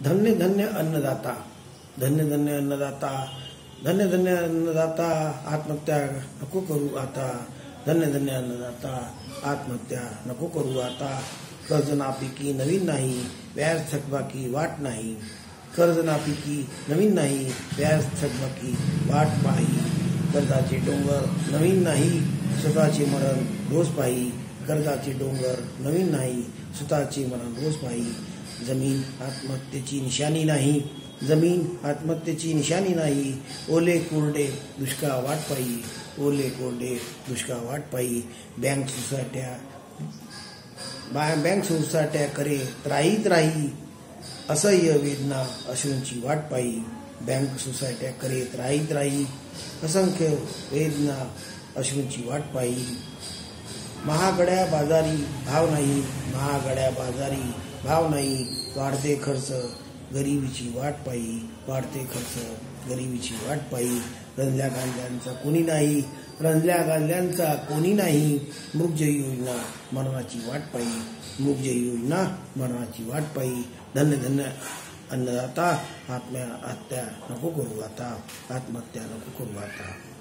धन्य धन्य अन्नदाता, धन्य धन्य अन्नदाता, धन्य धन्य अन्नदाता, आत्महत्या नको करू आता, धन्य धन्य अन्नदाता, आत्महत्या नको करू आता. कर्जनापिकी नवीन नाही, व्याज थकबाकी वाट नाही. कर्जनापिकी नवीन नाही, व्याज थकबाकी वाट पाही. कर्जाचे डोंगर नवीन नाही, स्वतःचे मरण रोज पाही. कर्जाचे डोंगर नवीन नाही, स्वतःचे मरण रोज पाही. जमीन आत्महत्येची निशाणी नाही, जमीन आत्महत्येची निशाणी नाही. ओले कोरडे दुष्काळ वाट पाही, ओले कोरडे दुष्काळ वाट पाही. बँक सोसायट्या करे त्राहीत राही, असह्य वेदना अश्रूंची वाट पाही. बँक सोसायट्या करे त्राहीत राही, असंख्य वेदना अश्रूंची वाट पाही. महागड्या बाजारी भाव नाही, महागड्या बाजारी भाव नाही. वाढते खर्च गरिबीची वाट पाही, वाढते खर्च गरिबीची वाट पाही. रंजल्या गांध्यांचा कोणी नाही, रंजल्या गांध्यांचा कोणी नाही. मृगजय योजना मरणाची वाट पाही, मृगजय योजना मरणाची वाट पाही. धन्य धन्य अन्नदाता, आत्महत्या नको करू आता, आत्महत्या नको करू आता.